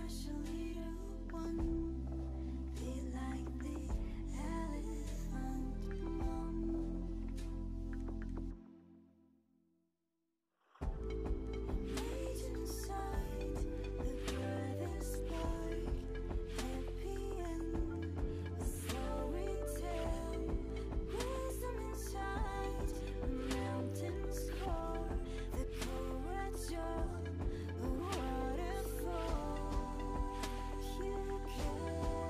crashly to one. Be like the elephant mom. Rage inside the furthest spark. Happy end, a story tale. Wisdom inside a mountain's core. The courage of a waterfall. You can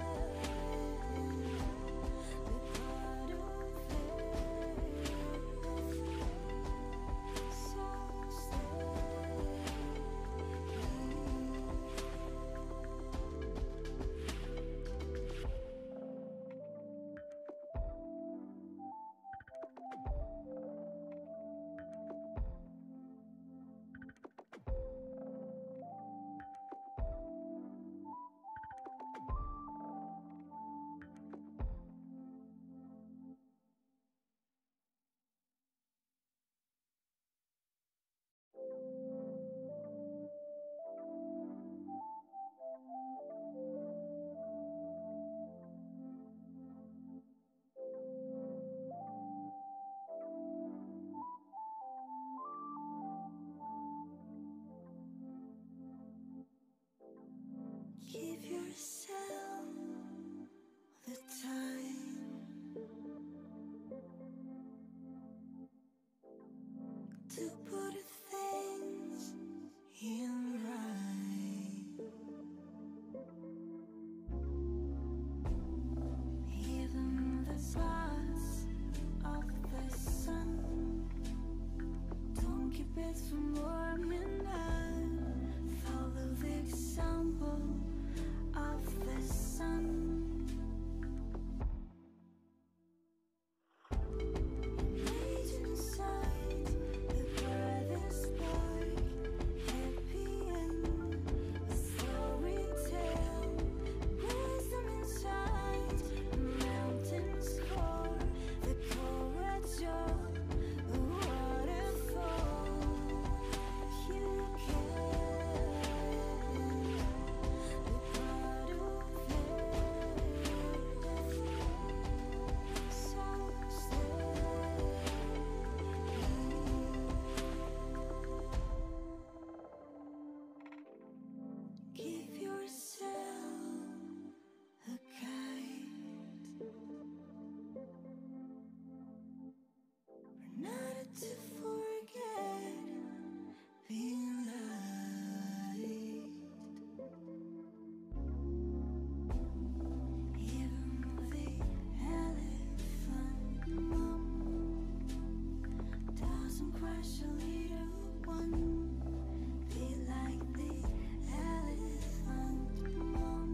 be part of it. So stay. Give yourself the time to put things in right. Even the spots of the sun don't keep it from warming up. Follow the example of the sun. Rage inside the furthest spark. Happy end, a story tale. Wisdom inside a mountain's core. The courage of a waterfall. You can be part of it. So stay. Give yourself a guide. Not to forget being light. Even the elephant mom doesn't crashly to one. Be like the elephant mom.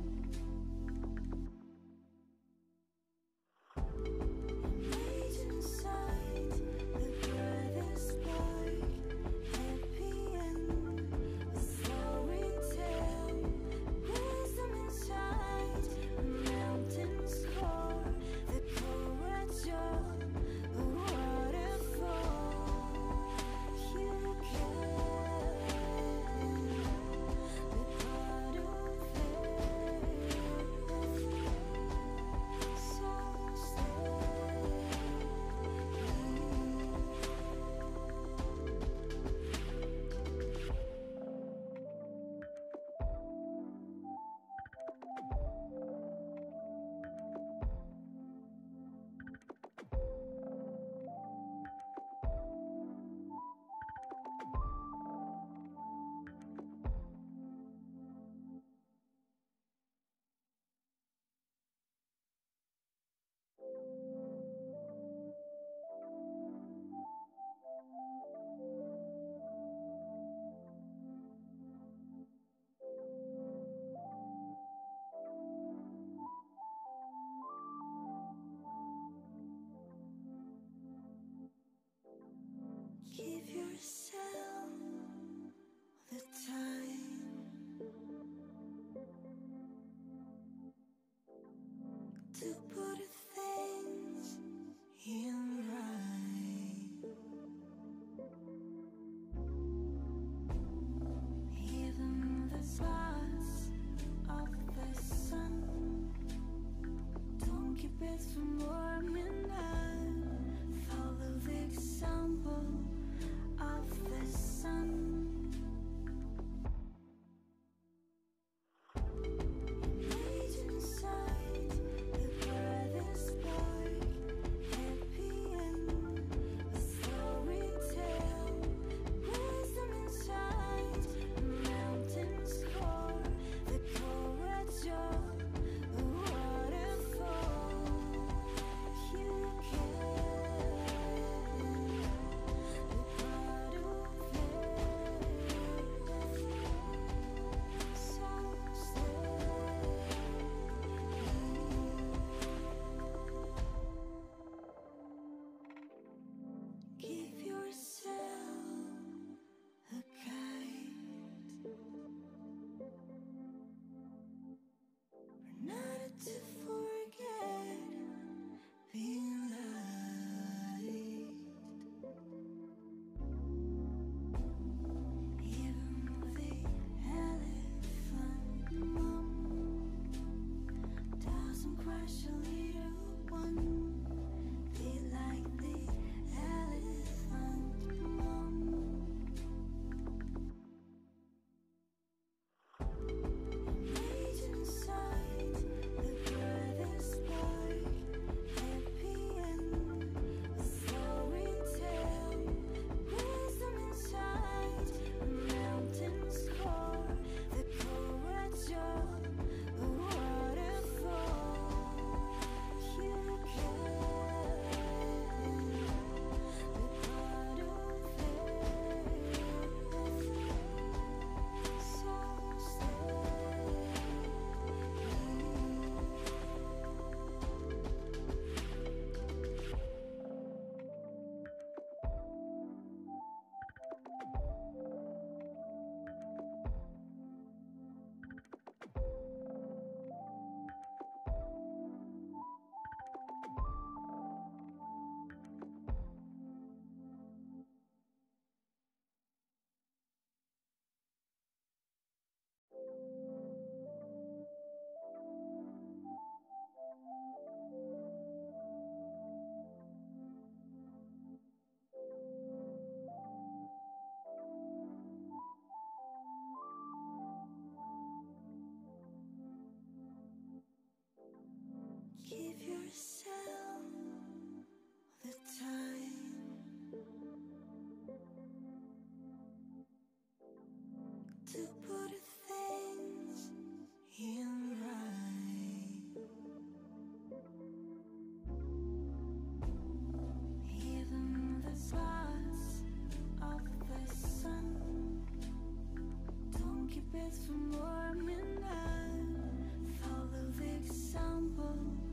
Rage inside the furthest spark. Happy end, a story tale. Wisdom inside a mountain's core. The courage of a waterfall. You can be part of it. So stay. Give yourself the time to put things in right. Even the spots best from warming up. Follow the example of the sun. Imagine inside the brightest spark, happy end, a story tale, wisdom inside, a mountain's core, the courage of a waterfall. You can, the part of it, so give yourself a kite, not to forget being light. Even the elephant mom doesn't crush a little one. Be like the elephant mom. Imagine inside the brightest spark, happy end, a story tale, wisdom inside, a mountain's core, the courage of a waterfall. You can, the part of it, so give yourself the time to put things in right. Even the spots of the sun don't keep it from warming up. Follow the example